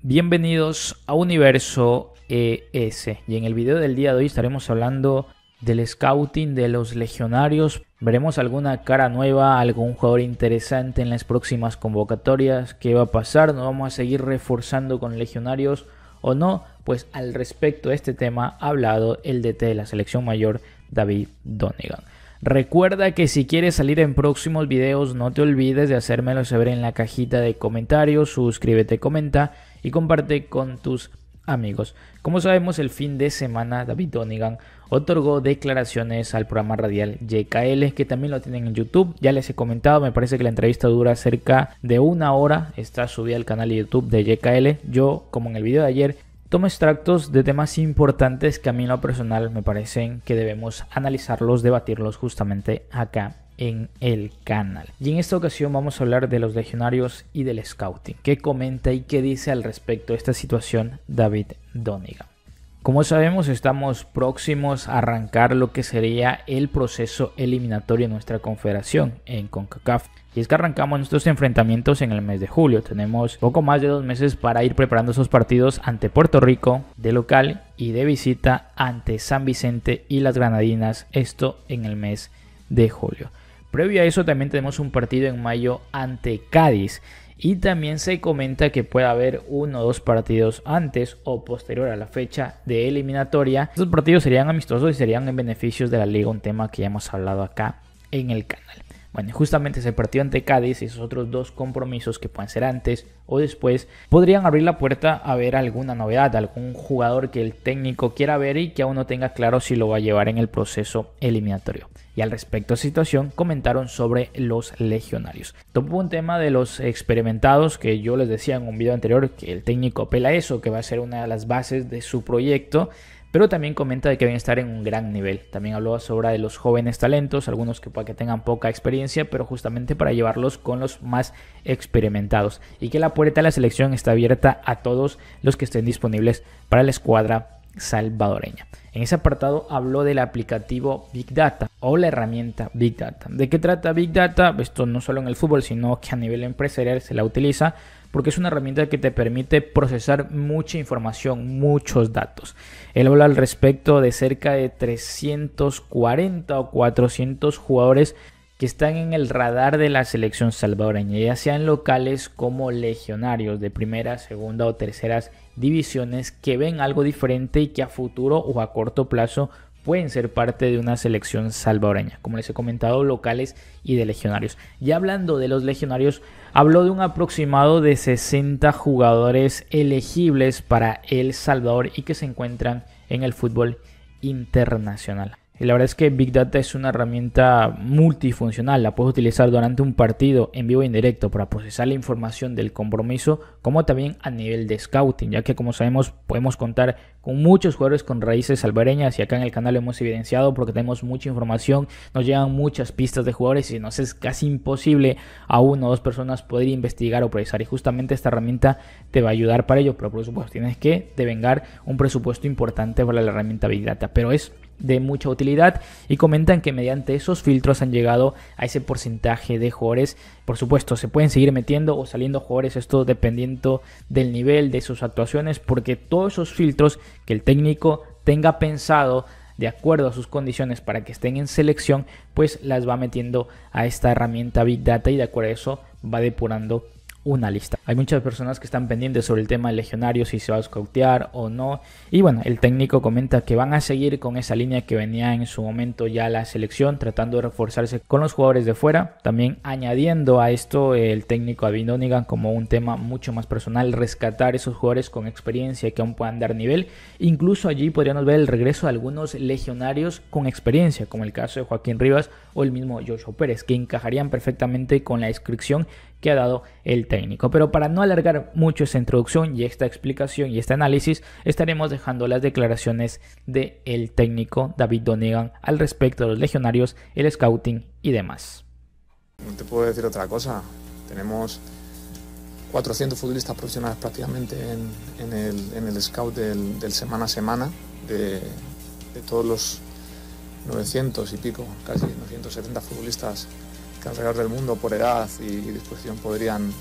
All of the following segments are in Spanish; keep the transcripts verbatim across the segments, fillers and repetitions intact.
Bienvenidos a Universo E S y en el video del día de hoy estaremos hablando del scouting de los legionarios. Veremos alguna cara nueva, algún jugador interesante en las próximas convocatorias. ¿Qué va a pasar? ¿No vamos a seguir reforzando con legionarios o no? Pues al respecto de este tema ha hablado el D T de la selección mayor, David Donegan. Recuerda que si quieres salir en próximos videos no te olvides de hacérmelo saber en la cajita de comentarios, suscríbete, comenta y comparte con tus amigos. Como sabemos, el fin de semana David Donegan otorgó declaraciones al programa radial Y K L, que también lo tienen en YouTube. Ya les he comentado, me parece que la entrevista dura cerca de una hora, está subida al canal de YouTube de Y K L. Yo, como en el video de ayer, tomo extractos de temas importantes que a mí en lo personal me parecen que debemos analizarlos, debatirlos justamente acá en el canal. Y en esta ocasión vamos a hablar de los legionarios y del scouting. ¿Qué comenta y qué dice al respecto de esta situación David Donegan? Como sabemos, estamos próximos a arrancar lo que sería el proceso eliminatorio en nuestra confederación en CONCACAF. Y es que arrancamos nuestros enfrentamientos en el mes de julio. Tenemos poco más de dos meses para ir preparando esos partidos ante Puerto Rico de local y de visita ante San Vicente y las Granadinas, esto en el mes de julio. Previo a eso también tenemos un partido en mayo ante Cádiz. Y también se comenta que puede haber uno o dos partidos antes o posterior a la fecha de eliminatoria. Estos partidos serían amistosos y serían en beneficios de la liga, un tema que ya hemos hablado acá en el canal. Bueno, justamente ese partido ante Cádiz y esos otros dos compromisos que pueden ser antes o después podrían abrir la puerta a ver alguna novedad, algún jugador que el técnico quiera ver y que aún no tenga claro si lo va a llevar en el proceso eliminatorio. Y al respecto de esta situación comentaron sobre los legionarios. Topó un tema de los experimentados que yo les decía en un video anterior que el técnico apela a eso, que va a ser una de las bases de su proyecto. Pero también comenta de que deben estar en un gran nivel. También habló sobre de los jóvenes talentos, algunos que pueda que tengan poca experiencia, pero justamente para llevarlos con los más experimentados. Y que la puerta de la selección está abierta a todos los que estén disponibles para la escuadra salvadoreña. En ese apartado habló del aplicativo Big Data o la herramienta Big Data. ¿De qué trata Big Data? Esto no solo en el fútbol, sino que a nivel empresarial se la utiliza porque es una herramienta que te permite procesar mucha información, muchos datos. Él habla al respecto de cerca de trescientos cuarenta o cuatrocientos jugadores que están en el radar de la selección salvadoreña, ya sean locales como legionarios de primera, segunda o terceras divisiones que ven algo diferente y que a futuro o a corto plazo pueden ser parte de una selección salvadoreña, como les he comentado, locales y de legionarios. Y hablando de los legionarios, habló de un aproximado de sesenta jugadores elegibles para El Salvador y que se encuentran en el fútbol internacional. Y la verdad es que Big Data es una herramienta multifuncional, la puedes utilizar durante un partido en vivo e indirecto para procesar la información del compromiso, como también a nivel de scouting, ya que como sabemos podemos contar con muchos jugadores con raíces salvadoreñas y acá en el canal lo hemos evidenciado porque tenemos mucha información, nos llegan muchas pistas de jugadores y nos es casi imposible a una o dos personas poder investigar o procesar, y justamente esta herramienta te va a ayudar para ello, pero por supuesto tienes que devengar un presupuesto importante para la herramienta Big Data, pero es de mucha utilidad y comentan que mediante esos filtros han llegado a ese porcentaje de jugadores. Por supuesto se pueden seguir metiendo o saliendo jugadores, esto dependiendo del nivel de sus actuaciones, porque todos esos filtros que el técnico tenga pensado de acuerdo a sus condiciones para que estén en selección, pues las va metiendo a esta herramienta Big Data y de acuerdo a eso va depurando una lista. Hay muchas personas que están pendientes sobre el tema de legionarios, si se va a scoutear o no, y bueno, el técnico comenta que van a seguir con esa línea que venía en su momento ya la selección, tratando de reforzarse con los jugadores de fuera, también añadiendo a esto el técnico David Donegan como un tema mucho más personal, rescatar esos jugadores con experiencia que aún puedan dar nivel. Incluso allí podríamos ver el regreso de algunos legionarios con experiencia, como el caso de Joaquín Rivas o el mismo Joshua Pérez, que encajarían perfectamente con la descripción que ha dado el técnico. Pero para no alargar mucho esta introducción y esta explicación y este análisis, estaremos dejando las declaraciones del técnico David Donegan al respecto de los legionarios, el scouting y demás. No te puedo decir otra cosa. Tenemos cuatrocientos futbolistas profesionales prácticamente en, en, el, en el scout del, del semana a semana de, de todos los novecientos y pico, casi novecientos setenta futbolistas que alrededor del mundo por edad y disposición podrían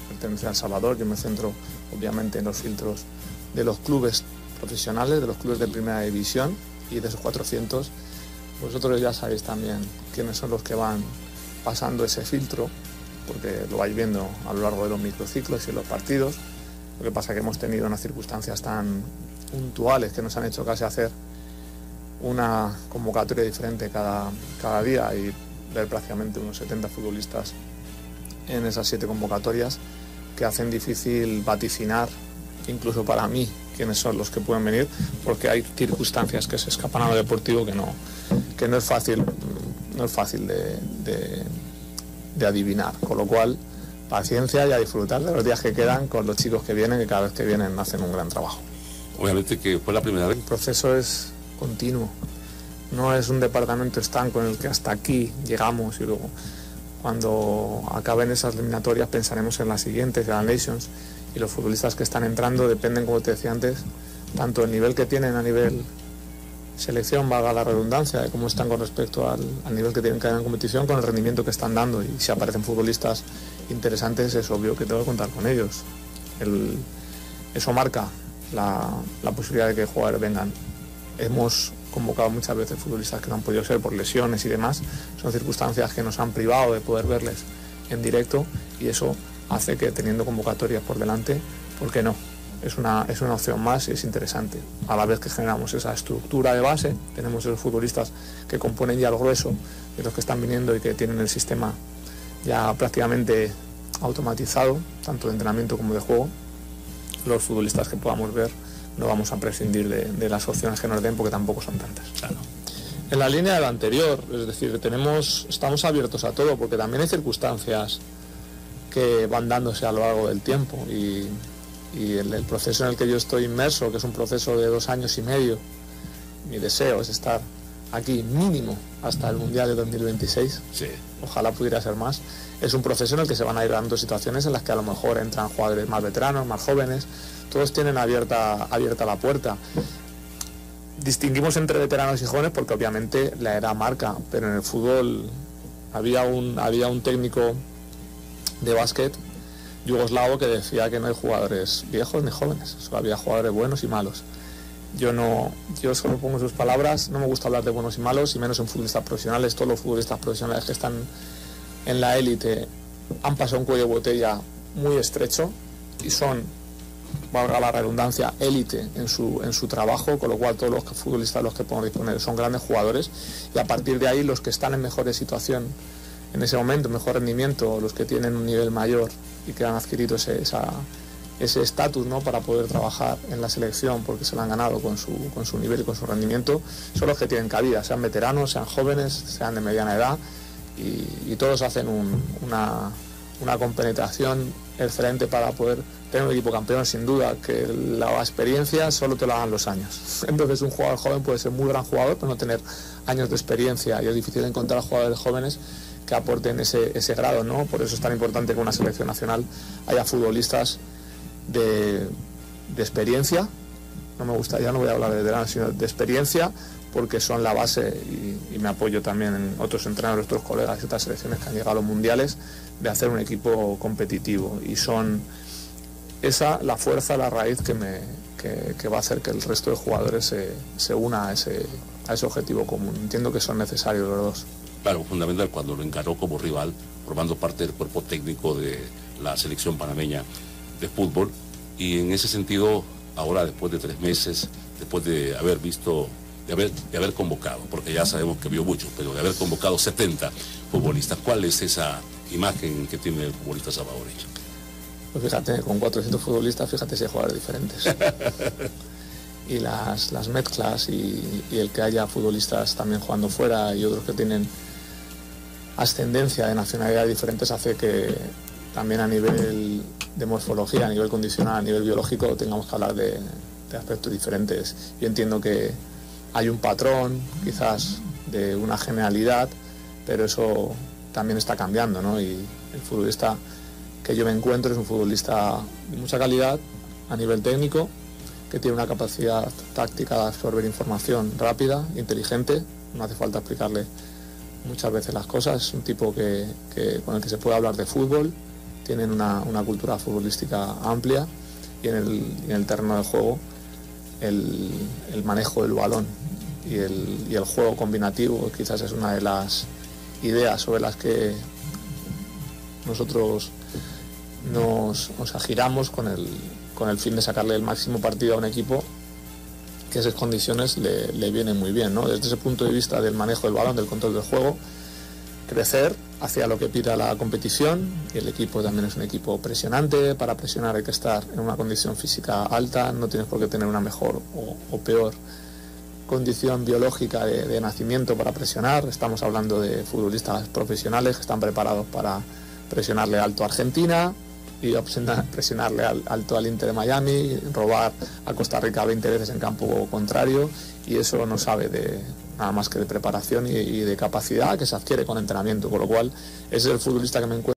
pertenece a El Salvador. Yo me centro obviamente en los filtros de los clubes profesionales, de los clubes de primera división, y de esos cuatrocientos vosotros ya sabéis también quiénes son los que van pasando ese filtro, porque lo vais viendo a lo largo de los microciclos y los partidos. Lo que pasa es que hemos tenido unas circunstancias tan puntuales que nos han hecho casi hacer una convocatoria diferente cada, cada día y ver prácticamente unos setenta futbolistas en esas siete convocatorias, que hacen difícil vaticinar, incluso para mí, quiénes son los que pueden venir, porque hay circunstancias que se escapan a lo deportivo que no, que no es fácil, no es fácil de, de, de adivinar. Con lo cual, paciencia y a disfrutar de los días que quedan con los chicos que vienen, que cada vez que vienen hacen un gran trabajo. Obviamente que fue la primera vez. El proceso es continuo, no es un departamento estanco en el que hasta aquí llegamos y luego cuando acaben esas eliminatorias pensaremos en las siguientes, en las Nations, y los futbolistas que están entrando dependen, como te decía antes, tanto del nivel que tienen a nivel selección, valga la redundancia, de cómo están con respecto al, al nivel que tienen que dar en competición, con el rendimiento que están dando, y si aparecen futbolistas interesantes es obvio que tengo que contar con ellos. El, eso marca la, la posibilidad de que jugadores vengan. Hemos convocado muchas veces futbolistas que no han podido ser por lesiones y demás, son circunstancias que nos han privado de poder verles en directo, y eso hace que, teniendo convocatorias por delante, ¿por qué no? Es una, es una opción más y es interesante. A la vez que generamos esa estructura de base, tenemos esos futbolistas que componen ya el grueso de los que están viniendo y que tienen el sistema ya prácticamente automatizado, tanto de entrenamiento como de juego. Los futbolistas que podamos ver, no vamos a prescindir de, de las opciones que nos den, porque tampoco son tantas. Claro. En la línea de lo anterior, es decir, tenemos, estamos abiertos a todo, porque también hay circunstancias que van dándose a lo largo del tiempo, y, y el, el proceso en el que yo estoy inmerso, que es un proceso de dos años y medio, mi deseo es estar aquí mínimo hasta el Mundial de dos mil veintiséis, sí. Ojalá pudiera ser más. Es un proceso en el que se van a ir dando situaciones en las que a lo mejor entran jugadores más veteranos, más jóvenes, todos tienen abierta, abierta la puerta. Distinguimos entre veteranos y jóvenes porque obviamente la edad marca, pero en el fútbol había un, había un técnico de básquet yugoslavo que decía que no hay jugadores viejos ni jóvenes, solo había jugadores buenos y malos. Yo no, yo solo pongo sus palabras, no me gusta hablar de buenos y malos, y menos en futbolistas profesionales. Todos los futbolistas profesionales que están en la élite han pasado un cuello de botella muy estrecho y son, valga la redundancia, élite en su, en su trabajo, con lo cual todos los futbolistas los que podemos disponer son grandes jugadores, y a partir de ahí los que están en mejor situación en ese momento, mejor rendimiento, los que tienen un nivel mayor y que han adquirido ese esa, ese estatus, ¿no?, para poder trabajar en la selección porque se lo han ganado con su, con su nivel y con su rendimiento, son los que tienen cabida, sean veteranos, sean jóvenes, sean de mediana edad, y, y todos hacen un, una, una compenetración excelente para poder tener un equipo campeón. Sin duda que la experiencia solo te la dan los años. Entonces un jugador joven puede ser muy gran jugador pero no tener años de experiencia, y es difícil encontrar jugadores jóvenes que aporten ese, ese grado, ¿no? Por eso es tan importante que una selección nacional haya futbolistas de, de experiencia. No me gusta, ya no voy a hablar de veteranos, sino de experiencia, porque son la base, y, y me apoyo también en otros entrenadores, otros colegas y otras selecciones que han llegado a los mundiales, de hacer un equipo competitivo, y son esa la fuerza, la raíz que, me, que, que va a hacer que el resto de jugadores se, se una a ese, a ese objetivo común. Entiendo que son necesarios los dos. Claro, fundamental cuando lo encaró como rival, formando parte del cuerpo técnico de la selección panameña de fútbol, y en ese sentido, ahora después de tres meses, después de haber visto, de haber, de haber convocado, porque ya sabemos que vio mucho, pero de haber convocado setenta futbolistas, ¿cuál es esa imagen que tiene el futbolista salvadoreño? Pues fíjate, con cuatrocientos futbolistas, fíjate si hay jugadores diferentes. Y las, las mezclas y, y el que haya futbolistas también jugando fuera y otros que tienen ascendencia de nacionalidades diferentes hace que también a nivel de morfología, a nivel condicional, a nivel biológico tengamos que hablar de, de aspectos diferentes. Yo entiendo que hay un patrón, quizás de una generalidad, pero eso también está cambiando, ¿no? Y el futbolista que yo me encuentro es un futbolista de mucha calidad a nivel técnico, que tiene una capacidad táctica de absorber información rápida, inteligente, no hace falta explicarle muchas veces las cosas, es un tipo que, que, con el que se puede hablar de fútbol, tienen una, una cultura futbolística amplia y en el, y en el terreno de juego el, el manejo del balón y el, y el juego combinativo quizás es una de las ideas sobre las que nosotros nos o sea, giramos con el, con el fin de sacarle el máximo partido a un equipo que esas condiciones le, le vienen muy bien, ¿no? Desde ese punto de vista del manejo del balón, del control del juego, crecer hacia lo que pida la competición, y el equipo también es un equipo presionante. Para presionar hay que estar en una condición física alta, no tienes por qué tener una mejor o, o peor condición biológica de, de nacimiento para presionar. Estamos hablando de futbolistas profesionales que están preparados para presionarle alto a Argentina y presionarle al, alto al Inter de Miami, robar a Costa Rica veinte veces en campo contrario, y eso no sabe de nada más que de preparación y, y de capacidad que se adquiere con entrenamiento, con lo cual ese es el futbolista que me encuentro